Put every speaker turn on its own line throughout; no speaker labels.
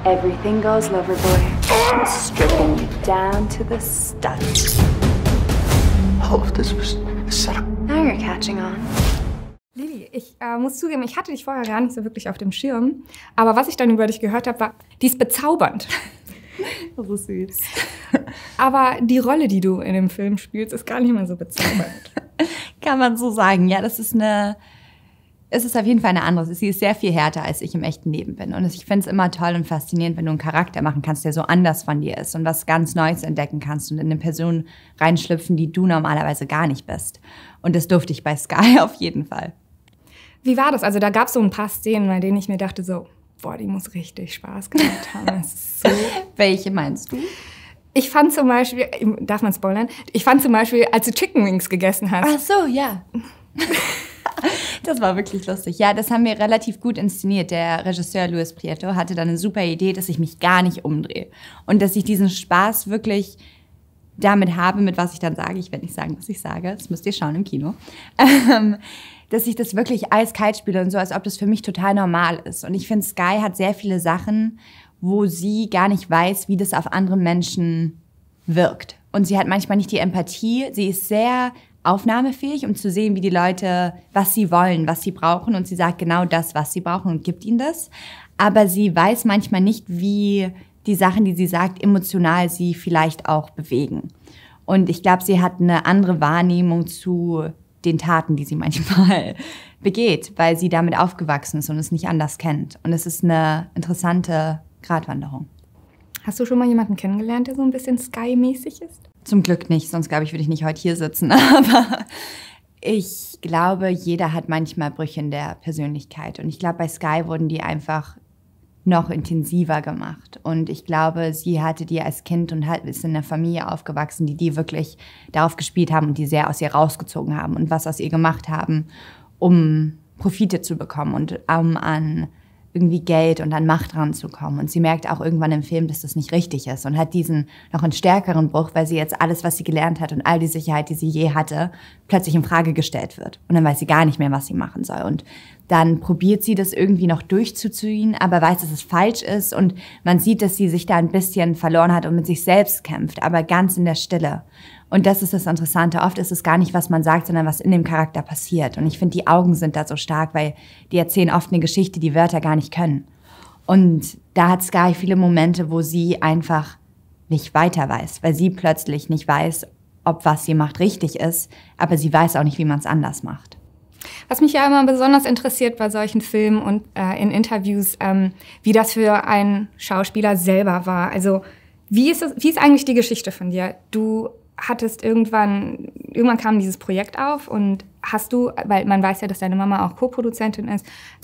Everything goes, Loverboy. Stripping you down to the studs.
All of this was a setup.
Now you're catching on.
Lili, ich muss zugeben, ich hatte dich vorher gar nicht so wirklich auf dem Schirm. Aber was ich dann über dich gehört habe, war, die ist bezaubernd.
So süß.
Aber die Rolle, die du in dem Film spielst, ist gar nicht mal so bezaubernd.
Kann man so sagen. Ja, es ist auf jeden Fall eine andere. Sie ist sehr viel härter, als ich im echten Leben bin. Und ich finde es immer toll und faszinierend, wenn du einen Charakter machen kannst, der so anders von dir ist und was ganz Neues entdecken kannst und in eine Person reinschlüpfen, die du normalerweise gar nicht bist. Und das durfte ich bei Sky auf jeden Fall.
Wie war das? Also da gab es so ein paar Szenen, bei denen ich mir dachte so, boah, die muss richtig Spaß gemacht haben. Das ist so.
Welche meinst du?
Ich fand zum Beispiel, darf man spoilern? Ich fand zum Beispiel, als du Chicken Wings gegessen hast.
Ach so, ja. Das war wirklich lustig. Ja, das haben wir relativ gut inszeniert. Der Regisseur Luis Prieto hatte dann eine super Idee, dass ich mich gar nicht umdrehe. Und dass ich diesen Spaß wirklich damit habe, mit was ich dann sage. Ich werde nicht sagen, was ich sage. Das müsst ihr schauen im Kino. Dass ich das wirklich eiskalt spiele und so, als ob das für mich total normal ist. Und ich finde, Sky hat sehr viele Sachen, wo sie gar nicht weiß, wie das auf andere Menschen wirkt. Und sie hat manchmal nicht die Empathie. Sie ist sehr aufnahmefähig, um zu sehen, wie die Leute, was sie wollen, was sie brauchen. Und sie sagt genau das, was sie brauchen und gibt ihnen das. Aber sie weiß manchmal nicht, wie die Sachen, die sie sagt, emotional sie vielleicht auch bewegen. Und ich glaube, sie hat eine andere Wahrnehmung zu den Taten, die sie manchmal begeht, weil sie damit aufgewachsen ist und es nicht anders kennt. Und es ist eine interessante Gratwanderung.
Hast du schon mal jemanden kennengelernt, der so ein bisschen Sky-mäßig ist?
Zum Glück nicht, sonst glaube ich, würde ich nicht heute hier sitzen. Aber ich glaube, jeder hat manchmal Brüche in der Persönlichkeit. Und ich glaube, bei Sky wurden die einfach noch intensiver gemacht. Und ich glaube, sie hatte die als Kind und ist in einer Familie aufgewachsen, die wirklich darauf gespielt haben und die sehr aus ihr rausgezogen haben und was aus ihr gemacht haben, um Profite zu bekommen und um an irgendwie Geld und an Macht ranzukommen. Und sie merkt auch irgendwann im Film, dass das nicht richtig ist und hat diesen noch einen stärkeren Bruch, weil sie jetzt alles, was sie gelernt hat und all die Sicherheit, die sie je hatte, plötzlich in Frage gestellt wird. Und dann weiß sie gar nicht mehr, was sie machen soll. Und dann probiert sie das irgendwie noch durchzuziehen, aber weiß, dass es falsch ist. Und man sieht, dass sie sich da ein bisschen verloren hat und mit sich selbst kämpft, aber ganz in der Stille. Und das ist das Interessante. Oft ist es gar nicht, was man sagt, sondern was in dem Charakter passiert. Und ich finde, die Augen sind da so stark, weil die erzählen oft eine Geschichte, die Wörter gar nicht können. Und da hat Sky viele Momente, wo sie einfach nicht weiter weiß, weil sie plötzlich nicht weiß, ob was sie macht richtig ist, aber sie weiß auch nicht, wie man es anders macht.
Was mich ja immer besonders interessiert bei solchen Filmen und in Interviews, wie das für einen Schauspieler selber war. Also wie ist eigentlich die Geschichte von dir? Du hattest irgendwann kam dieses Projekt auf und hast du, weil man weiß ja, dass deine Mama auch Co-Produzentin ist,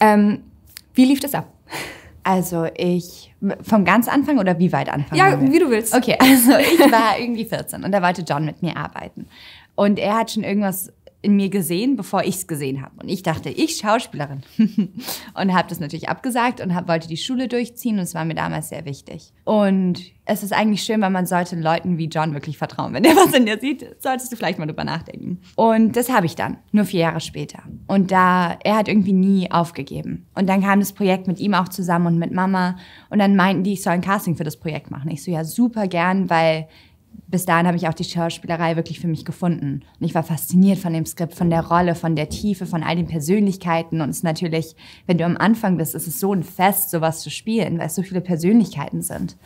wie lief das ab?
Also vom ganz Anfang oder wie weit Anfang?
Ja, wie du willst.
Okay, also ich war irgendwie 14 und da wollte John mit mir arbeiten. Und er hat schon irgendwas in mir gesehen, bevor ich es gesehen habe. Und ich dachte, ich Schauspielerin. Und habe das natürlich abgesagt und wollte die Schule durchziehen. Und es war mir damals sehr wichtig. Und es ist eigentlich schön, weil man sollte Leuten wie John wirklich vertrauen. Wenn der was in dir sieht, solltest du vielleicht mal drüber nachdenken. Und das habe ich dann, nur 4 Jahre später. Und er hat irgendwie nie aufgegeben. Und dann kam das Projekt mit ihm auch zusammen und mit Mama. Und dann meinten die, ich soll ein Casting für das Projekt machen. Ich so, ja, super gern, weil bis dahin habe ich auch die Schauspielerei wirklich für mich gefunden. Und ich war fasziniert von dem Skript, von der Rolle, von der Tiefe, von all den Persönlichkeiten. Und es ist natürlich, wenn du am Anfang bist, ist es so ein Fest, sowas zu spielen, weil es so viele Persönlichkeiten sind.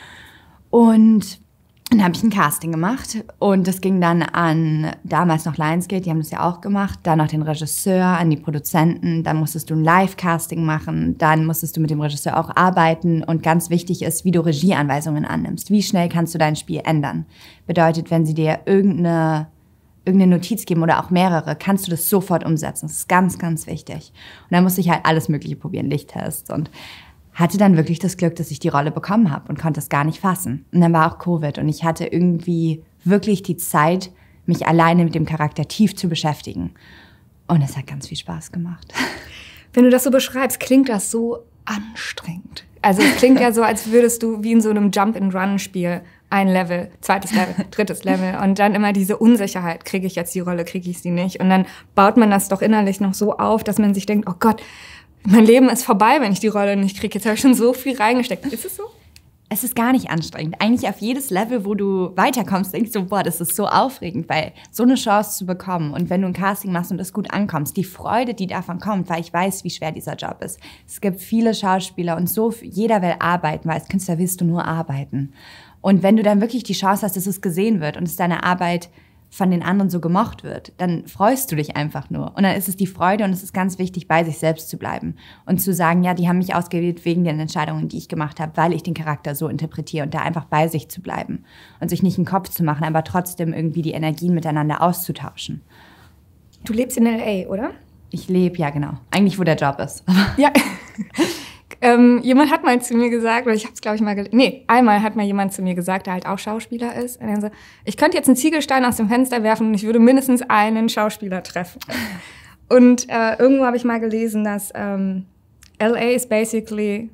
Und dann habe ich ein Casting gemacht und das ging dann an damals noch Lionsgate, die haben das ja auch gemacht, dann noch den Regisseur, an die Produzenten, dann musstest du ein Live-Casting machen, dann musstest du mit dem Regisseur auch arbeiten und ganz wichtig ist, wie du Regieanweisungen annimmst. Wie schnell kannst du dein Spiel ändern? Bedeutet, wenn sie dir irgendeine Notiz geben oder auch mehrere, kannst du das sofort umsetzen. Das ist ganz, ganz wichtig. Und dann musste ich halt alles Mögliche probieren, Lichttests und hatte dann wirklich das Glück, dass ich die Rolle bekommen habe und konnte es gar nicht fassen. Und dann war auch Covid und ich hatte irgendwie wirklich die Zeit, mich alleine mit dem Charakter tief zu beschäftigen. Und es hat ganz viel Spaß gemacht.
Wenn du das so beschreibst, klingt das so anstrengend. Also es klingt ja so, als würdest du wie in so einem Jump-and-Run-Spiel ein Level, zweites Level, drittes Level und dann immer diese Unsicherheit, kriege ich jetzt die Rolle, kriege ich sie nicht. Und dann baut man das doch innerlich noch so auf, dass man sich denkt, oh Gott, mein Leben ist vorbei, wenn ich die Rolle nicht kriege. Jetzt habe ich schon so viel reingesteckt. Ist es so?
Es ist gar nicht anstrengend. Eigentlich auf jedes Level, wo du weiterkommst, denkst du, boah, das ist so aufregend, weil so eine Chance zu bekommen und wenn du ein Casting machst und das gut ankommst, die Freude, die davon kommt, weil ich weiß, wie schwer dieser Job ist. Es gibt viele Schauspieler und jeder will arbeiten, weil als Künstler willst du nur arbeiten. Und wenn du dann wirklich die Chance hast, dass es gesehen wird und dass deine Arbeit von den anderen so gemocht wird, dann freust du dich einfach nur. Und dann ist es die Freude und es ist ganz wichtig, bei sich selbst zu bleiben. Und zu sagen, ja, die haben mich ausgewählt wegen den Entscheidungen, die ich gemacht habe, weil ich den Charakter so interpretiere und da einfach bei sich zu bleiben. Und sich nicht einen Kopf zu machen, aber trotzdem irgendwie die Energien miteinander auszutauschen.
Du lebst in L.A., oder?
Ich lebe, ja genau. Eigentlich, wo der Job ist.
Ja. Jemand hat mal zu mir gesagt, oder ich habe es, glaube ich, einmal hat mal jemand zu mir gesagt, der halt auch Schauspieler ist. Und er so, ich könnte jetzt einen Ziegelstein aus dem Fenster werfen und ich würde mindestens einen Schauspieler treffen. Und irgendwo habe ich mal gelesen, dass LA is basically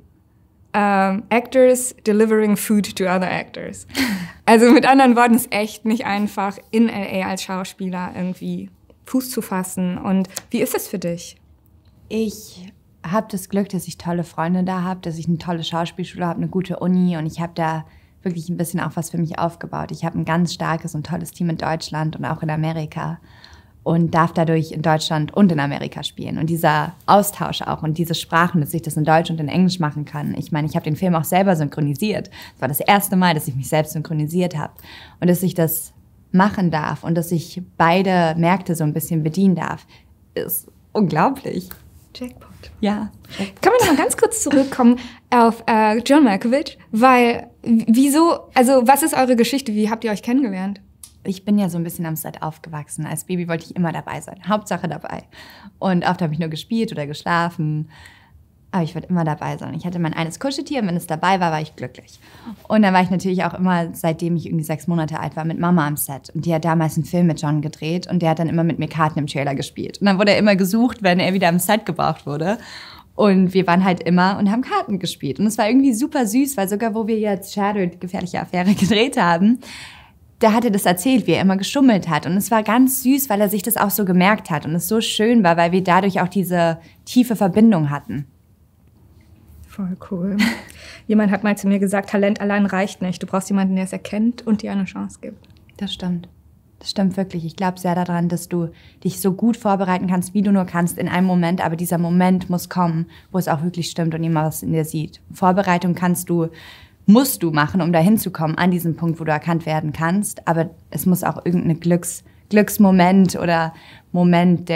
actors delivering food to other actors. Also mit anderen Worten, es ist echt nicht einfach, in LA als Schauspieler irgendwie Fuß zu fassen. Und wie ist es für dich?
Ich habe das Glück, dass ich tolle Freunde da habe, dass ich eine tolle Schauspielschule habe, eine gute Uni und ich habe da wirklich ein bisschen auch was für mich aufgebaut. Ich habe ein ganz starkes und tolles Team in Deutschland und auch in Amerika und darf dadurch in Deutschland und in Amerika spielen. Und dieser Austausch auch und diese Sprachen, dass ich das in Deutsch und in Englisch machen kann. Ich meine, ich habe den Film auch selber synchronisiert. Das war das erste Mal, dass ich mich selbst synchronisiert habe und dass ich das machen darf und dass ich beide Märkte so ein bisschen bedienen darf, ist unglaublich.
Jackpot.
Ja.
Können wir noch mal ganz kurz zurückkommen auf John Malkovich? Weil, wieso, also was ist eure Geschichte? Wie habt ihr euch kennengelernt?
Ich bin ja so ein bisschen am Set aufgewachsen. Als Baby wollte ich immer dabei sein. Hauptsache dabei. Und oft habe ich nur gespielt oder geschlafen. Aber ich wollte immer dabei sein. Ich hatte mein eines Kuscheltier und wenn es dabei war, war ich glücklich. Und dann war ich natürlich auch immer, seitdem ich irgendwie 6 Monate alt war, mit Mama am Set. Und die hat damals einen Film mit John gedreht und der hat dann immer mit mir Karten im Trailer gespielt. Und dann wurde er immer gesucht, wenn er wieder am Set gebraucht wurde. Und wir waren halt immer und haben Karten gespielt. Und es war irgendwie super süß, weil sogar wo wir jetzt Shattered, gefährliche Affäre gedreht haben, da hat er das erzählt, wie er immer geschummelt hat. Und es war ganz süß, weil er sich das auch so gemerkt hat. Und es so schön war, weil wir dadurch auch diese tiefe Verbindung hatten.
Voll cool. Jemand hat mal zu mir gesagt, Talent allein reicht nicht. Du brauchst jemanden, der es erkennt und dir eine Chance gibt.
Das stimmt. Das stimmt wirklich. Ich glaube sehr daran, dass du dich so gut vorbereiten kannst, wie du nur kannst in einem Moment. Aber dieser Moment muss kommen, wo es auch wirklich stimmt und jemand was in dir sieht. Vorbereitung musst du machen, um dahin zu kommen, an diesem Punkt, wo du erkannt werden kannst. Aber es muss auch irgendein Glücksmoment oder Moment,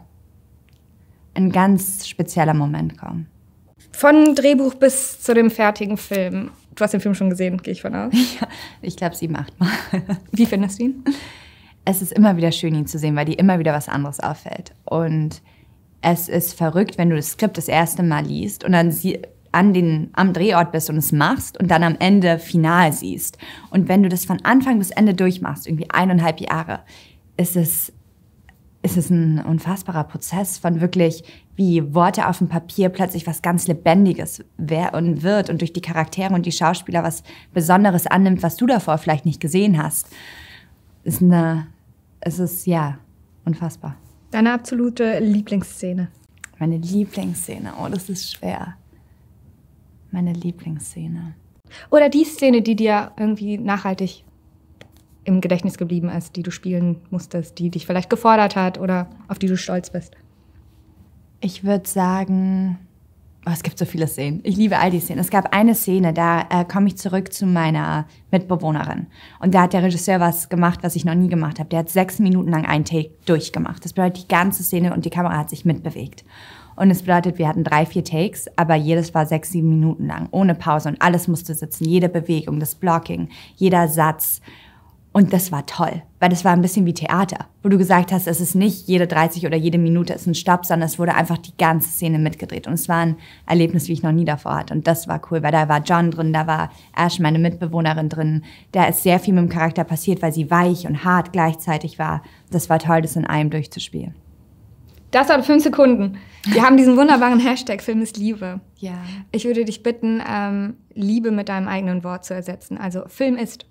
ein ganz spezieller Moment kommen.
Von Drehbuch bis zu dem fertigen Film. Du hast den Film schon gesehen, gehe ich von aus.
Ja, ich glaube 7, 8 Mal.
Wie findest du ihn?
Es ist immer wieder schön, ihn zu sehen, weil dir immer wieder was anderes auffällt. Und es ist verrückt, wenn du das Skript das erste Mal liest und dann am Drehort bist und es machst und dann am Ende final siehst. Und wenn du das von Anfang bis Ende durchmachst, irgendwie 1,5 Jahre, ist es ein unfassbarer Prozess von wirklich, wie Worte auf dem Papier plötzlich was ganz Lebendiges wird und durch die Charaktere und die Schauspieler was Besonderes annimmt, was du davor vielleicht nicht gesehen hast. Es ist unfassbar.
Deine absolute Lieblingsszene?
Meine Lieblingsszene, oh, das ist schwer. Meine Lieblingsszene.
Oder die Szene, die dir irgendwie nachhaltig im Gedächtnis geblieben ist, die du spielen musstest, die dich vielleicht gefordert hat oder auf die du stolz bist?
Ich würde sagen, es gibt so viele Szenen. Ich liebe all die Szenen. Es gab eine Szene, da komme ich zurück zu meiner Mitbewohnerin. Und da hat der Regisseur was gemacht, was ich noch nie gemacht habe. Der hat 6 Minuten lang einen Take durchgemacht. Das bedeutet, die ganze Szene und die Kamera hat sich mitbewegt. Und es bedeutet, wir hatten 3, 4 Takes, aber jedes war 6, 7 Minuten lang, ohne Pause. Und alles musste sitzen, jede Bewegung, das Blocking, jeder Satz. Und das war toll, weil das war ein bisschen wie Theater, wo du gesagt hast, es ist nicht jede 30 oder jede Minute ist ein Stopp, sondern es wurde einfach die ganze Szene mitgedreht. Und es war ein Erlebnis, wie ich noch nie davor hatte. Und das war cool, weil da war John drin, da war Ash, meine Mitbewohnerin, drin. Da ist sehr viel mit dem Charakter passiert, weil sie weich und hart gleichzeitig war. Das war toll, das in einem durchzuspielen.
Das dauert 5 Sekunden. Wir haben diesen wunderbaren Hashtag Film ist Liebe.
Ja.
Ich würde dich bitten, Liebe mit deinem eigenen Wort zu ersetzen. Also Film ist...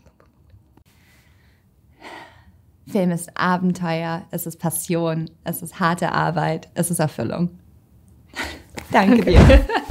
Film ist Abenteuer, es ist Passion, es ist harte Arbeit, es ist Erfüllung. Danke dir.